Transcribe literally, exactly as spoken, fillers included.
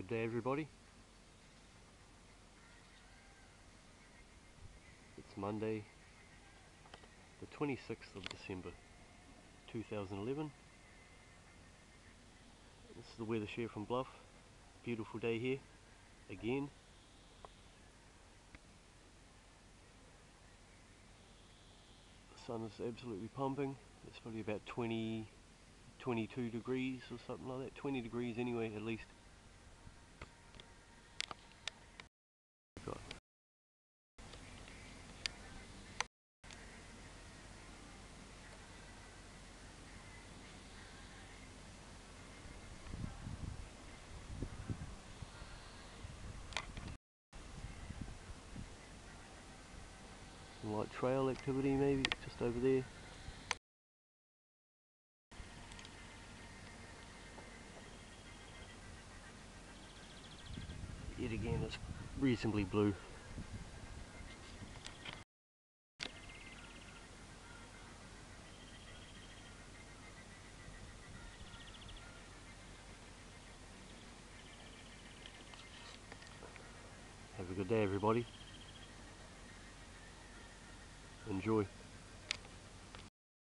Good day everybody. It's Monday the twenty-sixth of December two thousand eleven. This is the weather share from Bluff. Beautiful day here again. The sun is absolutely pumping. It's probably about twenty, twenty-two degrees or something like that. twenty degrees anyway at least. Got some light trail activity maybe just over there. Yet again it's reasonably blue. Have a good day everybody. Enjoy.